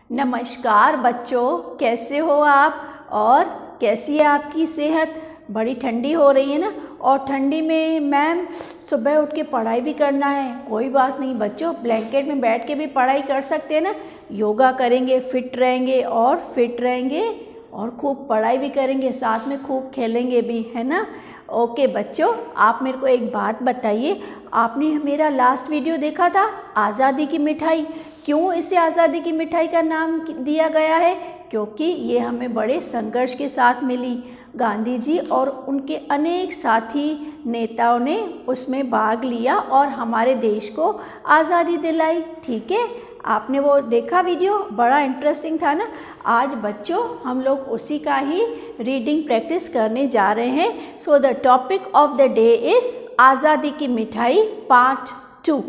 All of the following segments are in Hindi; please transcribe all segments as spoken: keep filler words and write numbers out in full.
नमस्कार बच्चों, कैसे हो आप और कैसी है आपकी सेहत। बड़ी ठंडी हो रही है ना, और ठंडी में मैम सुबह उठ के पढ़ाई भी करना है। कोई बात नहीं बच्चों, ब्लैंकेट में बैठ के भी पढ़ाई कर सकते हैं ना। योगा करेंगे, फिट रहेंगे और फिट रहेंगे और खूब पढ़ाई भी करेंगे, साथ में खूब खेलेंगे भी, है ना। ओके बच्चों, आप मेरे को एक बात बताइए, आपने मेरा लास्ट वीडियो देखा था आज़ादी की मिठाई। क्यों इसे आज़ादी की मिठाई का नाम दिया गया है? क्योंकि ये हमें बड़े संघर्ष के साथ मिली। गांधी जी और उनके अनेक साथी नेताओं ने उसमें भाग लिया और हमारे देश को आज़ादी दिलाई। ठीक है, आपने वो देखा वीडियो, बड़ा इंटरेस्टिंग था ना। आज बच्चों हम लोग उसी का ही रीडिंग प्रैक्टिस करने जा रहे हैं। So the topic of the day is आज़ादी की मिठाई पार्ट टू।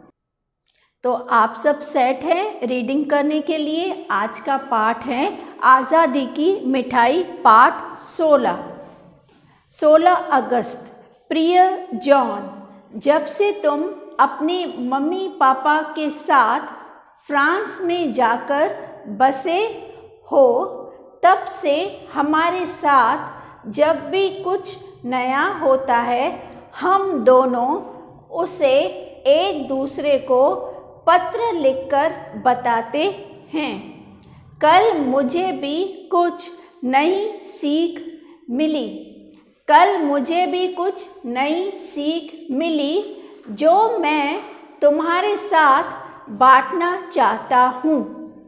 तो आप सब सेट हैं रीडिंग करने के लिए। आज का पाठ है आज़ादी की मिठाई पार्ट सोलह। सोलह अगस्त। प्रिय जॉन, जब से तुम अपने मम्मी पापा के साथ फ्रांस में जाकर बसे हो, तब से हमारे साथ जब भी कुछ नया होता है, हम दोनों उसे एक दूसरे को पत्र लिखकर बताते हैं। कल मुझे भी कुछ नई सीख मिली कल मुझे भी कुछ नई सीख मिली जो मैं तुम्हारे साथ बांटना चाहता हूँ।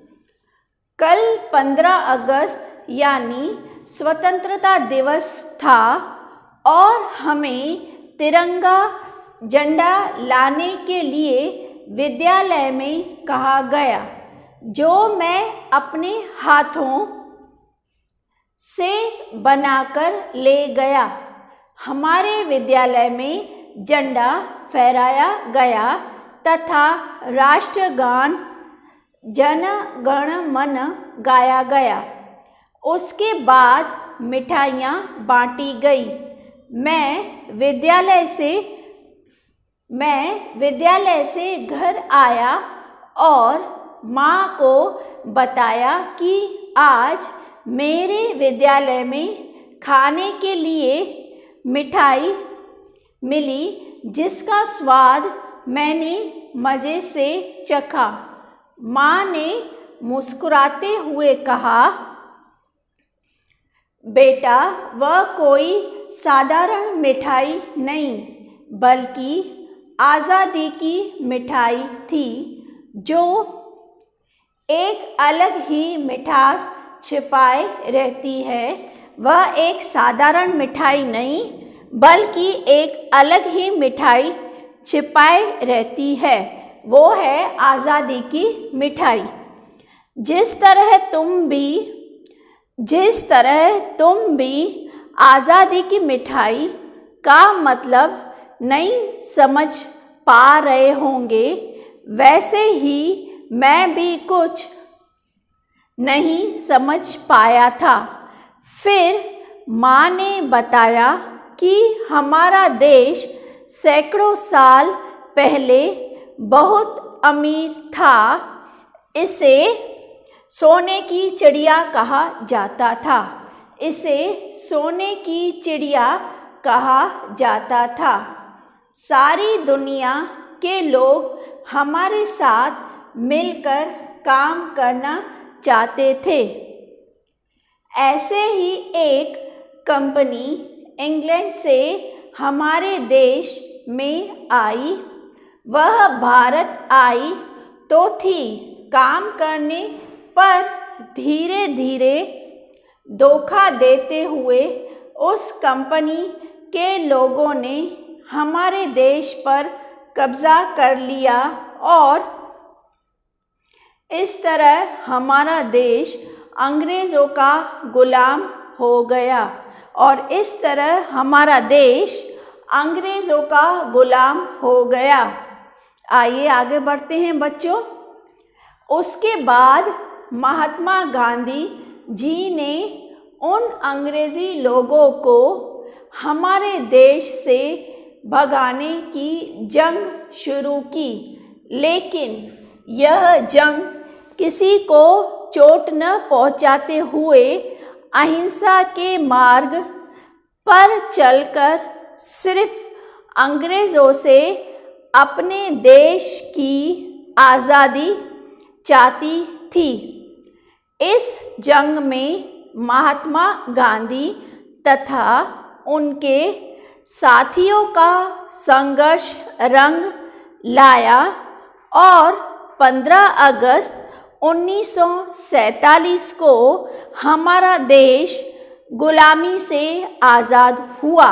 कल पंद्रह अगस्त यानी स्वतंत्रता दिवस था और हमें तिरंगा झंडा लाने के लिए विद्यालय में कहा गया, जो मैं अपने हाथों से बनाकर ले गया। हमारे विद्यालय में झंडा फहराया गया तथा राष्ट्रगान जन गण मन गाया गया। उसके बाद मिठाइयाँ बांटी गई। मैं विद्यालय से मैं विद्यालय से घर आया और माँ को बताया कि आज मेरे विद्यालय में खाने के लिए मिठाई मिली, जिसका स्वाद मैंने मज़े से चखा। माँ ने मुस्कुराते हुए कहा, बेटा, वह कोई साधारण मिठाई नहीं बल्कि आज़ादी की मिठाई थी, जो एक अलग ही मिठास छिपाए रहती है। वह एक साधारण मिठाई नहीं बल्कि एक अलग ही मिठाई छिपाए रहती है, वो है आज़ादी की मिठाई। जिस तरह तुम भी जिस तरह तुम भी आज़ादी की मिठाई का मतलब नहीं समझ पा रहे होंगे, वैसे ही मैं भी कुछ नहीं समझ पाया था। फिर माँ ने बताया कि हमारा देश सैकड़ों साल पहले बहुत अमीर था। इसे सोने की चिड़िया कहा जाता था इसे सोने की चिड़िया कहा जाता था। सारी दुनिया के लोग हमारे साथ मिलकर काम करना चाहते थे। ऐसे ही एक कंपनी इंग्लैंड से हमारे देश में आई। वह भारत आई तो थी, काम करने पर धीरे धीरे धोखा देते हुए उस कंपनी के लोगों ने हमारे देश पर कब्ज़ा कर लिया और इस तरह हमारा देश अंग्रेज़ों का गुलाम हो गया और इस तरह हमारा देश अंग्रेज़ों का गुलाम हो गया। आइए आगे बढ़ते हैं बच्चों। उसके बाद महात्मा गांधी जी ने उन अंग्रेज़ी लोगों को हमारे देश से भगाने की जंग शुरू की, लेकिन यह जंग किसी को चोट न पहुंचाते हुए अहिंसा के मार्ग पर चलकर सिर्फ अंग्रेज़ों से अपने देश की आज़ादी चाहती थी। इस जंग में महात्मा गांधी तथा उनके साथियों का संघर्ष रंग लाया और पंद्रह अगस्त उन्नीस सौ सैंतालीस को हमारा देश गुलामी से आज़ाद हुआ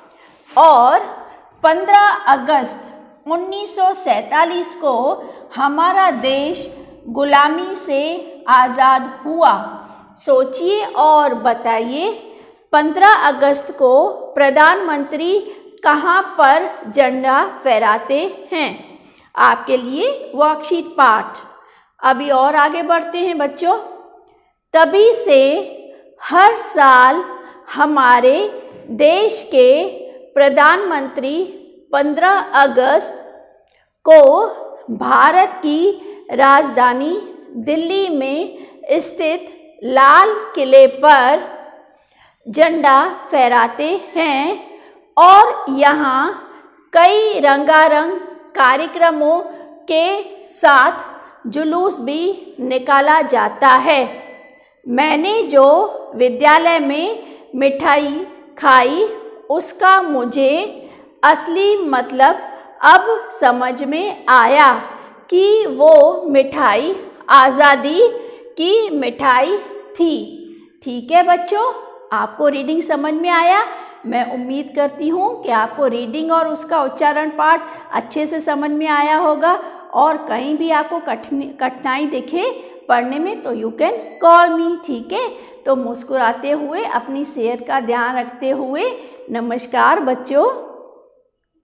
और पंद्रह अगस्त उन्नीस सौ सैंतालीस को हमारा देश गुलामी से आज़ाद हुआ। सोचिए और बताइए, पंद्रह अगस्त को प्रधानमंत्री कहाँ पर झंडा फहराते हैं? आपके लिए वर्कशीट पाठ। अभी और आगे बढ़ते हैं बच्चों। तभी से हर साल हमारे देश के प्रधानमंत्री पंद्रह अगस्त को भारत की राजधानी दिल्ली में स्थित लाल किले पर झंडा फहराते हैं और यहाँ कई रंगारंग कार्यक्रमों के साथ जुलूस भी निकाला जाता है। मैंने जो विद्यालय में मिठाई खाई उसका मुझे असली मतलब अब समझ में आया कि वो मिठाई आज़ादी की मिठाई थी। ठीक है बच्चों, आपको रीडिंग समझ में आया। मैं उम्मीद करती हूँ कि आपको रीडिंग और उसका उच्चारण पाठ अच्छे से समझ में आया होगा और कहीं भी आपको कठिन कठिनाई दिखे पढ़ने में तो यू कैन कॉल मी। ठीक है, तो मुस्कुराते हुए अपनी सेहत का ध्यान रखते हुए नमस्कार बच्चों।